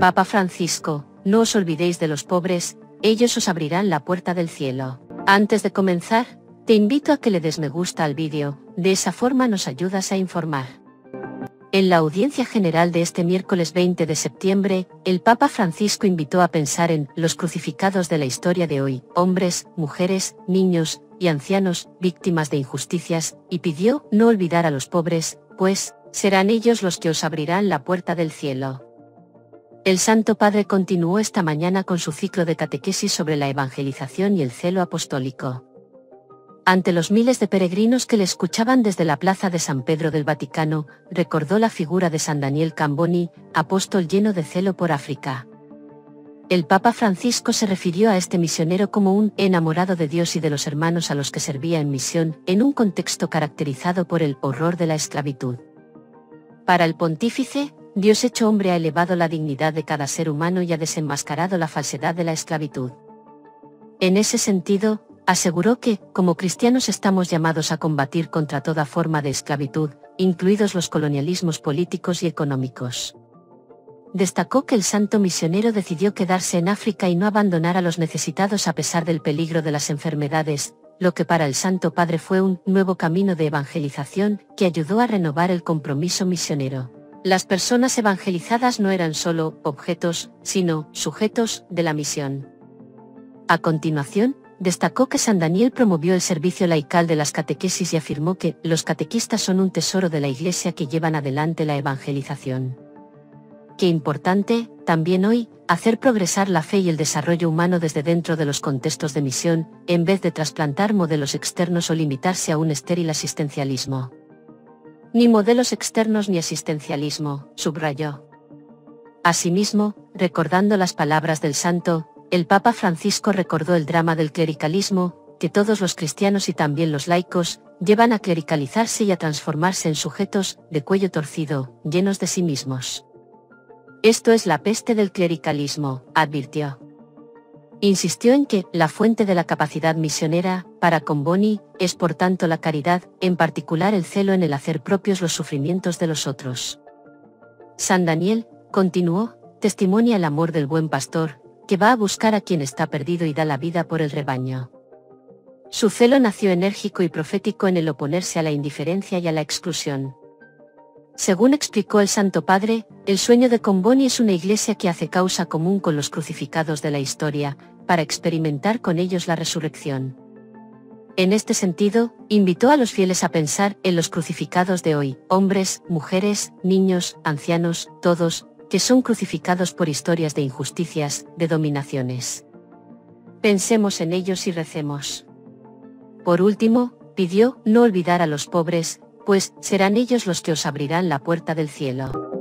Papa Francisco, no os olvidéis de los pobres, ellos os abrirán la puerta del cielo. Antes de comenzar, te invito a que le des me gusta al vídeo, de esa forma nos ayudas a informar. En la audiencia general de este miércoles 20 de septiembre, el Papa Francisco invitó a pensar en los crucificados de la historia de hoy, hombres, mujeres, niños y ancianos, víctimas de injusticias, y pidió no olvidar a los pobres, pues serán ellos los que os abrirán la puerta del cielo. El Santo Padre continuó esta mañana con su ciclo de catequesis sobre la evangelización y el celo apostólico. Ante los miles de peregrinos que le escuchaban desde la plaza de San Pedro del Vaticano, recordó la figura de San Daniel Camboni, apóstol lleno de celo por África. El Papa Francisco se refirió a este misionero como un enamorado de Dios y de los hermanos a los que servía en misión, en un contexto caracterizado por el horror de la esclavitud. Para el pontífice, Dios hecho hombre ha elevado la dignidad de cada ser humano y ha desenmascarado la falsedad de la esclavitud. En ese sentido, aseguró que, como cristianos estamos llamados a combatir contra toda forma de esclavitud, incluidos los colonialismos políticos y económicos. Destacó que el santo misionero decidió quedarse en África y no abandonar a los necesitados a pesar del peligro de las enfermedades, lo que para el Santo Padre fue un nuevo camino de evangelización que ayudó a renovar el compromiso misionero. Las personas evangelizadas no eran solo objetos, sino sujetos de la misión. A continuación, destacó que San Daniel promovió el servicio laical de las catequesis y afirmó que los catequistas son un tesoro de la Iglesia que llevan adelante la evangelización. Qué importante, también hoy, hacer progresar la fe y el desarrollo humano desde dentro de los contextos de misión, en vez de trasplantar modelos externos o limitarse a un estéril asistencialismo. Ni modelos externos ni asistencialismo, subrayó. Asimismo, recordando las palabras del santo, el Papa Francisco recordó el drama del clericalismo, que todos los cristianos y también los laicos, llevan a clericalizarse y a transformarse en sujetos de cuello torcido, llenos de sí mismos. Esto es la peste del clericalismo, advirtió. Insistió en que la fuente de la capacidad misionera, para Camboni, es por tanto la caridad, en particular el celo en el hacer propios los sufrimientos de los otros. San Daniel, continuó, testimonia el amor del buen pastor, que va a buscar a quien está perdido y da la vida por el rebaño. Su celo nació enérgico y profético en el oponerse a la indiferencia y a la exclusión. Según explicó el Santo Padre, el sueño de Camboni es una iglesia que hace causa común con los crucificados de la historia, para experimentar con ellos la resurrección. En este sentido, invitó a los fieles a pensar en los crucificados de hoy, hombres, mujeres, niños, ancianos, todos, que son crucificados por historias de injusticias, de dominaciones. Pensemos en ellos y recemos. Por último, pidió no olvidar a los pobres, pues serán ellos los que os abrirán la puerta del cielo.